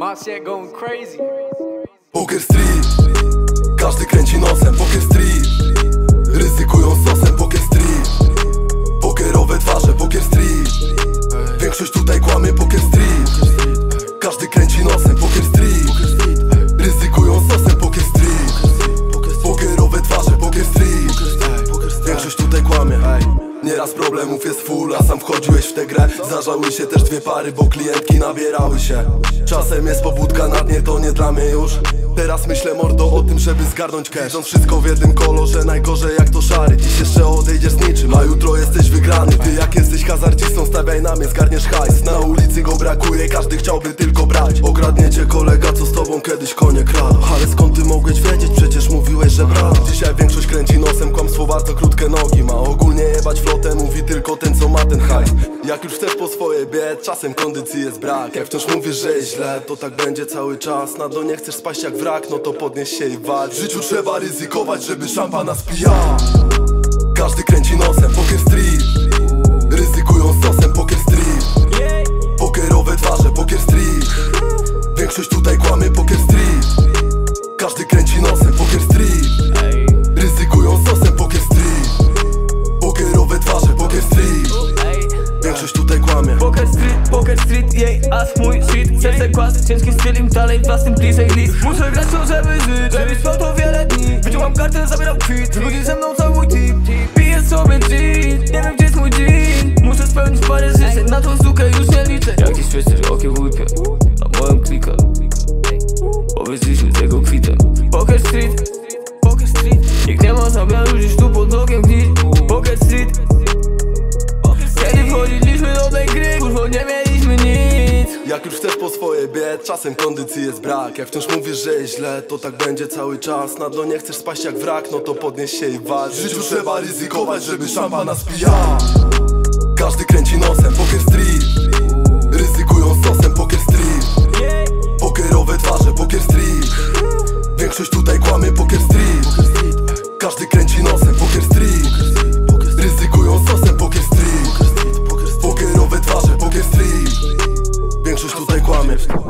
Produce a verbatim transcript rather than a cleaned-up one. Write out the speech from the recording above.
My shit going crazy. Poker Street, każdy kręci nosem. Poker Street, ryzykują sosem. Poker Street, pokerowe twarze. Poker Street, większość tutaj kłamie. Poker Street, każdy kręci nosem. Poker Street, ryzykują sosem. Poker Street, pokerowe twarze. Poker Street, większość tutaj kłamie. Nieraz problemów jest full, a sam wchodziłeś w tę grę. Zdarzały się też dwie pary, bo klientki nabierały się. Czasem jest pobudka na dnie, to nie dla mnie już. Teraz myślę mordo o tym, żeby zgarnąć cash. Widząc wszystko w jednym kolorze, najgorzej jak to szary. Dziś jeszcze odejdziesz z niczym, a jutro jesteś wygrany. Ty jak jesteś hazardzistą, stawiaj na mnie, zgarniesz hajs. Na ulicy go brakuje, każdy chciałby tylko brać. Okradniecie kolega, co z tobą kiedyś konie kradł. Ale skąd ty mogłeś wiedzieć? Przecież mówiłeś, że brat. Dzisiaj większość kręci nosem, kłamstwo bardzo krótkie nogi ma. Ogólnie jebać flotę, mówi tylko ten, co ma ten hajs. Jak już chcesz po swoje bied, czasem kondycji jest brak. Jak wciąż mówisz, że jest źle, to tak będzie cały czas. Na dno nie chcesz spaść jak wrak, no to podnieś się i walcz. W życiu trzeba ryzykować, żeby szampana spijał. Każdy kręci nosem. Poker Street, ryzykują sosem. Poker Street, pokerowe twarze. Poker Street, większość tutaj kłamie. Poker Street, każdy kręci nosem. Poker Street, ryzykują sosem. Poker Street, pokerowe twarze. Poker Street, większość tutaj kłamie. Poker Street, Poker Street, jej, as mój shit. Serce kłas, ciężki styl im dalej, własnym bliżej list. Muszę grać to, żeby żyć, żeby spał to wiele dni. Wyciąłam kartę, zabieram kwit, ludzi ze mną cały mój team. Piję sobie gin, nie wiem gdzie jest mój gin. Muszę spełnić parę życzeń, na tą sukę już nie liczę. Jakiś świeższy okiem łypie, na moją klikę. Powyżliśmy z jego kwitem. Poker Street, Poker Street, nikt nie ma zamiaru dziś tu pod okiem gnić. Poker Street, kiedy wchodziliśmy do tej gry, kurwo nie mieliśmy nic. Jak już chcesz po swoje bied, czasem kondycji jest brak. Jak wciąż mówisz, że jest źle, to tak będzie cały czas. Na dno nie chcesz spaść jak wrak, no to podnieś się i walcz. W życiu trzeba ryzykować, żeby szampana spijał. Każdy kręci nosem. Poker Street, ryzykują sosem. Poker Street, pokerowe twarze. Poker Street, większość tutaj kłamie. Poker Street, każdy kręci nosem. Poker Street, ryzykują sosem. Poker Street, pokerowe twarze. Poker Street, większość tutaj kłamie.